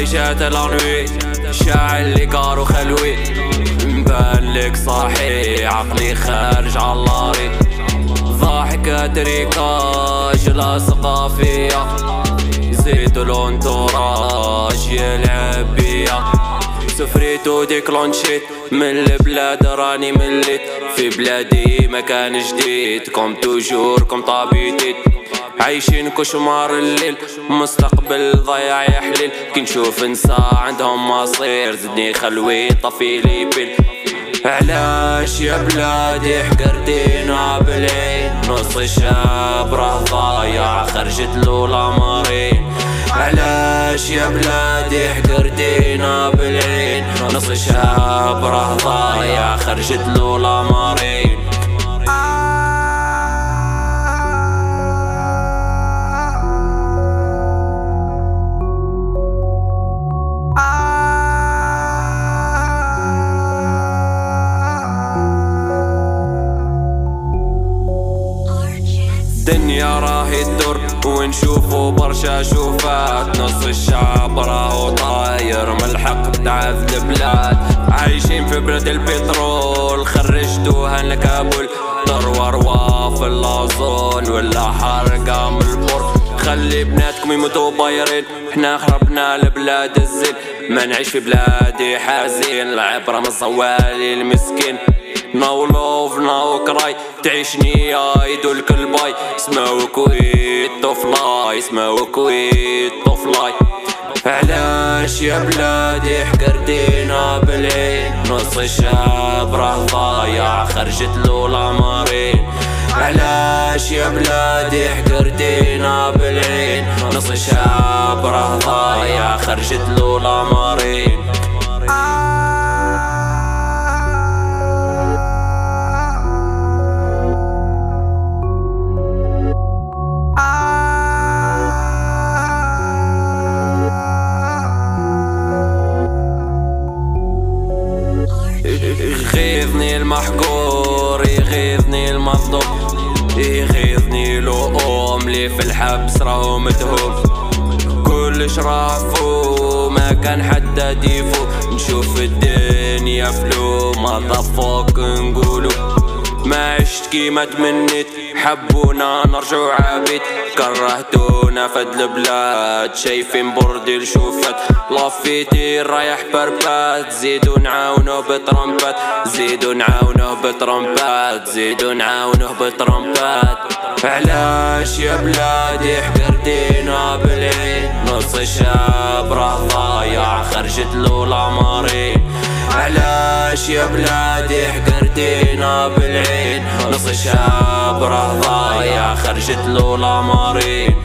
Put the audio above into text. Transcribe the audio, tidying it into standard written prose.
جات لانوي شاعل لي كارو خلوي مبان لك صاحي عقلي خارج عاللاري ضاحكة تريكاج لاصقة فيا زيدو الانتوراج يلعب بيا سفريتو ديكلونشيت من البلاد راني مليت في بلادي مكان جديد كوم توجور كوم طابيتيت عايشين كشمار الليل مستقبل ضياع يحلل كي نشوف نساء عندهم مصير زدني خلوي طفيلي بيل علاش يا بلادي حقرتينا بالعين نص الشاب راه ضايع خرجت له الامارين علاش يا بلادي حقرتينا بالعين نص الشاب راه ضايع خرجت له الامارين الدنيا راهي تدور ونشوفو برشا شوفات نص الشعب راهو طاير ملحق بتعذ البلاد عايشين في بلاد البترول خرجتوها لكابول ثروة في اللازون ولا حرقة من البر خلي بناتكم يموتوا بايرين حنا خربنا لبلاد الزين ما نعيش في بلادي حزين العبرة من الصوالي المسكين نو لوف نو كراي تعيشني يدو الكلباي اسمعو كويت طفلاي اسمعو كويت طفلاي علاش يا بلادي حقرتينا بالعين نص الشعب راه ضايع خرجت له الامارين علاش يا بلادي حقرتينا بالعين نص الشعب راه ضايع خرجت له الامارين يغيظني المحقور يغيظني المظلوم يغيظني لؤم لي في الحبس راهو متهوب كلش رافو ما كان حتى ديفو نشوف الدنيا فلو ما ضفوك نقولو ما عشت كيما تمنيت حبونا نرجعو عبيد كرهتونا فد البلاد شايفين بردي لشوفات لافيتي رايح بربات زيدو نعاونوه بترمبات زيدو نعاونوه بترمبات زيدو نعاونوه بترمبات علاش يا بلادي حقرتينا بالعين نص الشاب راه ضايع خرجت له الامارين علاش يا بلادي حقرتينا بالعين نص الشاب راه ضايع خرجت له الامارين